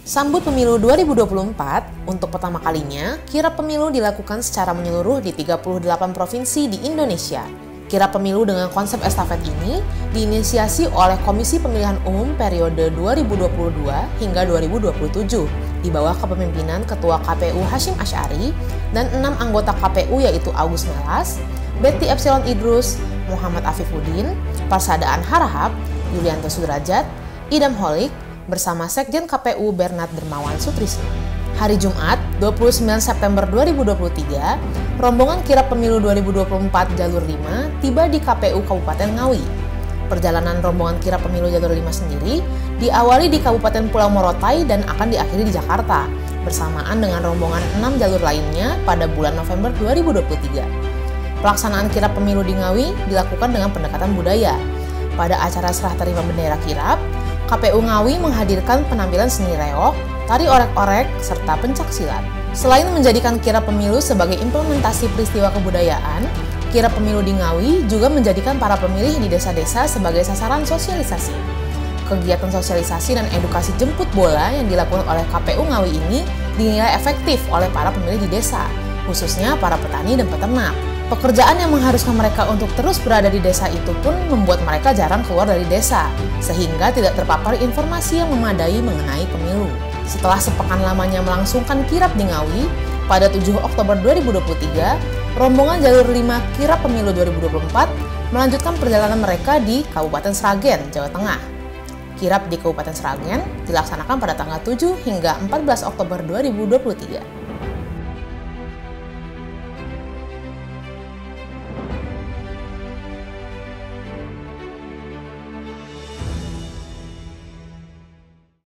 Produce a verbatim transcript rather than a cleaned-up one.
Sambut Pemilu dua ribu dua puluh empat, untuk pertama kalinya, kirap pemilu dilakukan secara menyeluruh di tiga puluh delapan provinsi di Indonesia. Kirap pemilu dengan konsep estafet ini diinisiasi oleh Komisi Pemilihan Umum periode dua ribu dua puluh dua hingga dua ribu dua puluh tujuh, di bawah kepemimpinan Ketua K P U Hasyim Asy'ari dan enam anggota K P U yaitu Agus Melas, Betty Epsilon Idrus, Muhammad Afifuddin, Parsadaan Harahap, Yulianto Sudrajat, Idam Holik, bersama Sekjen K P U Bernard Dermawan Sutrisno. Hari Jumat, dua puluh sembilan September dua ribu dua puluh tiga, rombongan kirap pemilu dua ribu dua puluh empat jalur lima tiba di K P U Kabupaten Ngawi. Perjalanan rombongan kirap pemilu jalur lima sendiri diawali di Kabupaten Pulau Morotai dan akan diakhiri di Jakarta, bersamaan dengan rombongan enam jalur lainnya pada bulan November dua ribu dua puluh tiga. Pelaksanaan kirap pemilu di Ngawi dilakukan dengan pendekatan budaya. Pada acara serah terima bendera kirap, K P U Ngawi menghadirkan penampilan seni reog, tari orek-orek, serta pencak silat. Selain menjadikan kirap pemilu sebagai implementasi peristiwa kebudayaan, kirap pemilu di Ngawi juga menjadikan para pemilih di desa-desa sebagai sasaran sosialisasi. Kegiatan sosialisasi dan edukasi jemput bola yang dilakukan oleh K P U Ngawi ini dinilai efektif oleh para pemilih di desa, khususnya para petani dan peternak. Pekerjaan yang mengharuskan mereka untuk terus berada di desa itu pun membuat mereka jarang keluar dari desa, sehingga tidak terpapar informasi yang memadai mengenai pemilu. Setelah sepekan lamanya melangsungkan kirap di Ngawi, pada tujuh Oktober dua ribu dua puluh tiga, rombongan jalur lima kirap pemilu dua ribu dua puluh empat melanjutkan perjalanan mereka di Kabupaten Sragen, Jawa Tengah. Kirap di Kabupaten Sragen dilaksanakan pada tanggal tujuh hingga empat belas Oktober dua ribu dua puluh tiga.